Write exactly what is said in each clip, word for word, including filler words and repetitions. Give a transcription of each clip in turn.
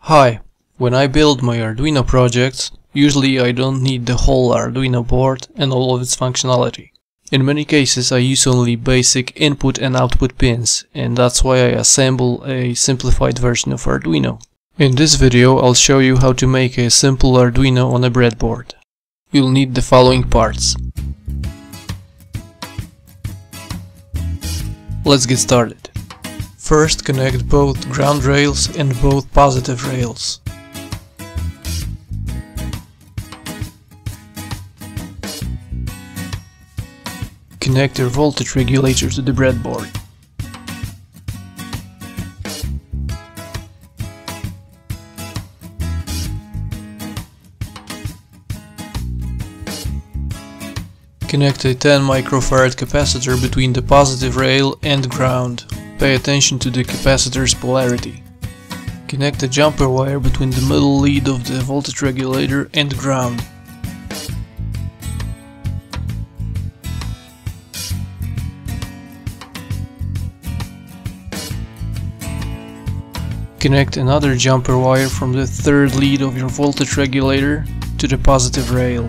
Hi, when I build my Arduino projects, usually I don't need the whole Arduino board and all of its functionality. In many cases I use only basic input and output pins, and that's why I assemble a simplified version of Arduino. In this video I'll show you how to make a simple Arduino on a breadboard. You'll need the following parts. Let's get started. First, connect both ground rails and both positive rails. Connect your voltage regulator to the breadboard. Connect a ten microfarad capacitor between the positive rail and ground. Pay attention to the capacitor's polarity. Connect a jumper wire between the middle lead of the voltage regulator and ground. Connect another jumper wire from the third lead of your voltage regulator to the positive rail.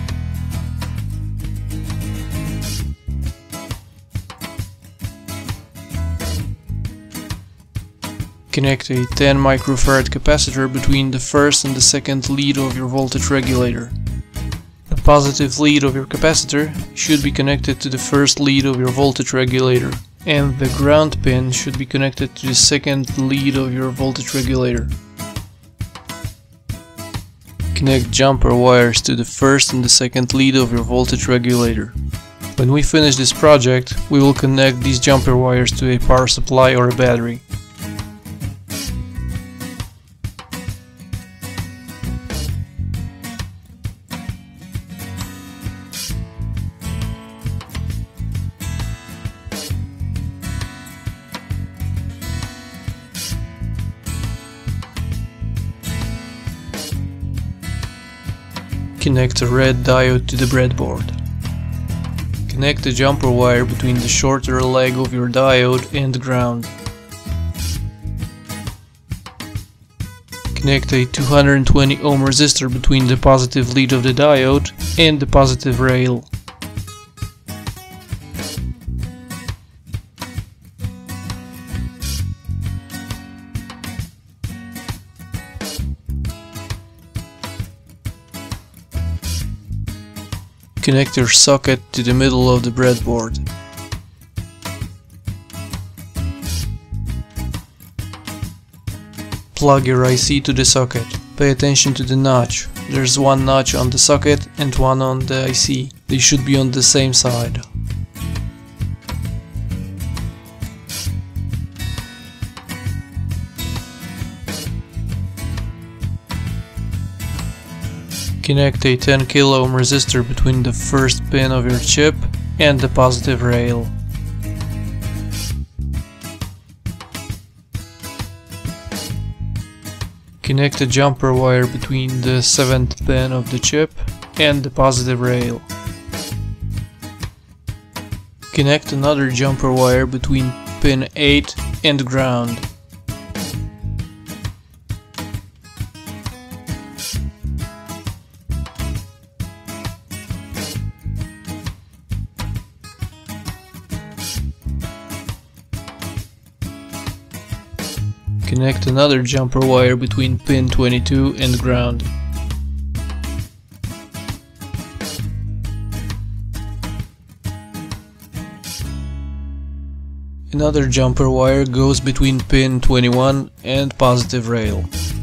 Connect a ten microfarad capacitor between the first and the second lead of your voltage regulator. The positive lead of your capacitor should be connected to the first lead of your voltage regulator, and the ground pin should be connected to the second lead of your voltage regulator. Connect jumper wires to the first and the second lead of your voltage regulator. When we finish this project, we will connect these jumper wires to a power supply or a battery. Connect a red diode to the breadboard. Connect the jumper wire between the shorter leg of your diode and ground. Connect a two hundred twenty ohm resistor between the positive lead of the diode and the positive rail. Connect your socket to the middle of the breadboard. Plug your I C to the socket. Pay attention to the notch. There's one notch on the socket and one on the I C. They should be on the same side. Connect a ten kilo ohm resistor between the first pin of your chip and the positive rail. Connect a jumper wire between the seventh pin of the chip and the positive rail. Connect another jumper wire between pin eight and ground. Connect another jumper wire between pin twenty-two and ground. Another jumper wire goes between pin twenty-one and positive rail.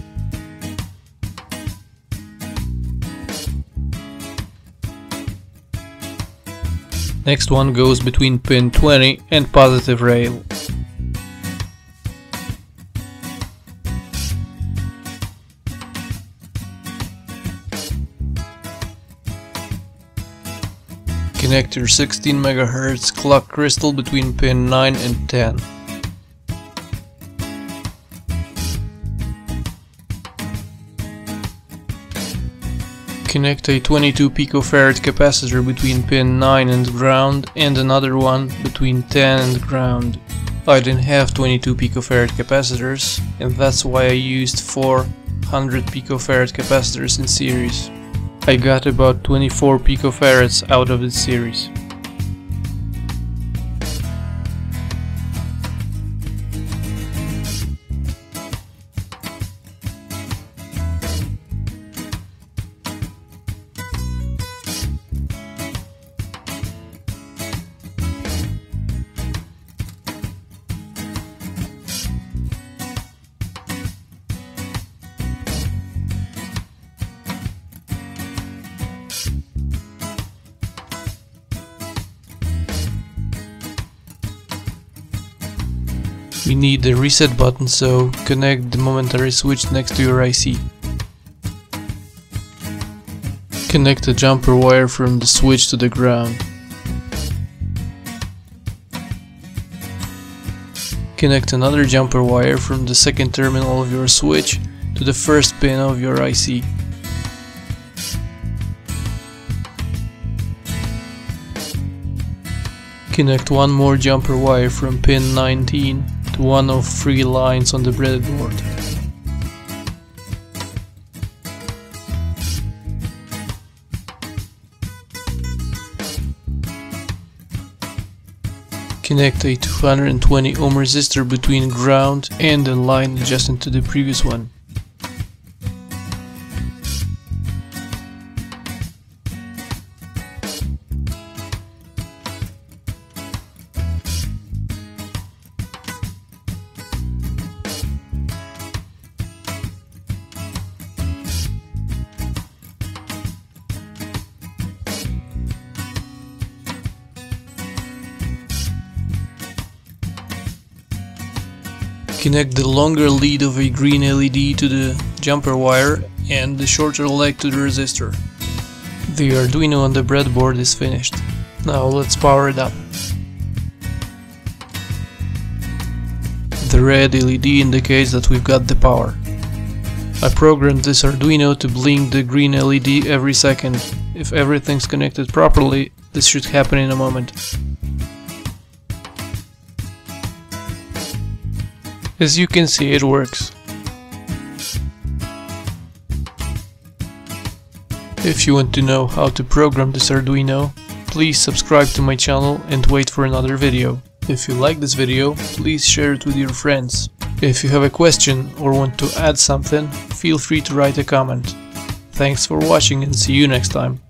Next one goes between pin twenty and positive rail. Connect your sixteen megahertz clock crystal between pin nine and ten. Connect a twenty-two picofarad capacitor between pin nine and ground and another one between ten and ground. I didn't have twenty-two picofarad capacitors, and that's why I used four hundred picofarad capacitors in series. I got about twenty-four picofarads out of this series. We need the reset button, so connect the momentary switch next to your I C. Connect a jumper wire from the switch to the ground. Connect another jumper wire from the second terminal of your switch to the first pin of your I C. Connect one more jumper wire from pin nineteen to one of three lines on the breadboard. Connect a two hundred twenty ohm resistor between ground and the line adjacent to the previous one. Connect the longer lead of a green L E D to the jumper wire and the shorter leg to the resistor. The Arduino on the breadboard is finished. Now let's power it up. The red L E D indicates that we've got the power. I programmed this Arduino to blink the green L E D every second. If everything's connected properly, this should happen in a moment. As you can see, it works. If you want to know how to program this Arduino, please subscribe to my channel and wait for another video. If you like this video, please share it with your friends. If you have a question or want to add something, feel free to write a comment. Thanks for watching and see you next time.